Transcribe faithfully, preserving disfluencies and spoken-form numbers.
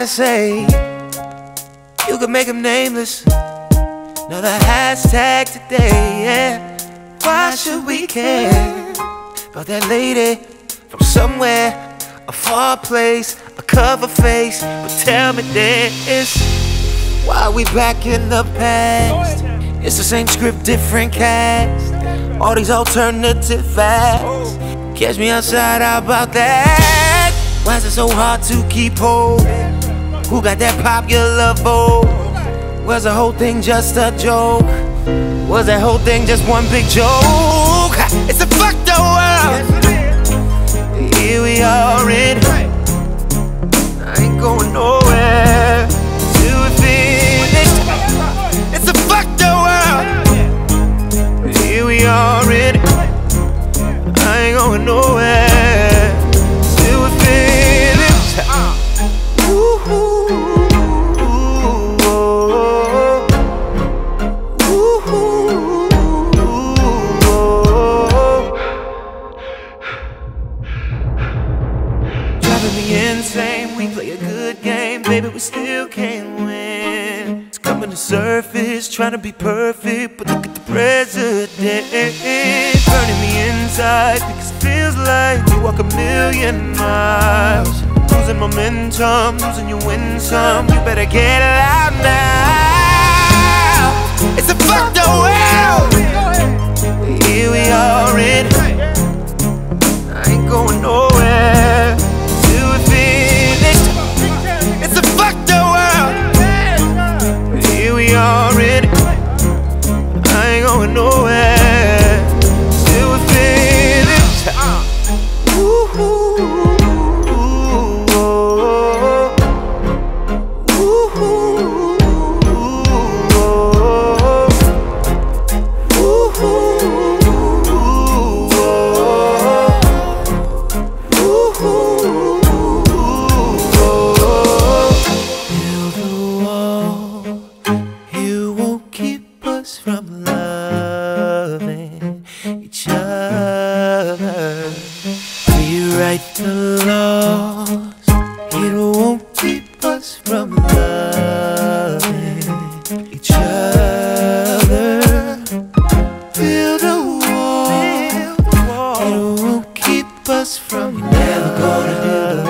say you could make him nameless. Another hashtag today, yeah. Why should we care about that lady from somewhere, a far place, a cover face? But tell me this, why we back in the past? It's the same script, different cast. All these alternative facts. Catch me outside, how about that? Why is it so hard to keep hold? Who got that popular vote? Was the whole thing just a joke? Was that whole thing just one big joke? It's a fucked up world. Here we are in. I ain't going nowhere till we finish. It's a fucked up world. Here we are in. I ain't going nowhere till we finish. Ooh, ooh. Insane, we play a good game, baby, we still can't win. It's coming to surface, trying to be perfect, but look at the president, burning me inside, because it feels like you walk a million miles. Losing momentum, losing your win some, you better get out now. It's a fucked up world. Here we are in. I ain't going nowhere. It's a fucked up world. Here we are in it. I ain't going nowhere till we finish. Ooh, ooh, ooh, ooh, ooh, from loving each other. Rewrite the laws, it won't keep us from loving each other. Build a wall, it won't keep us from never gonna build a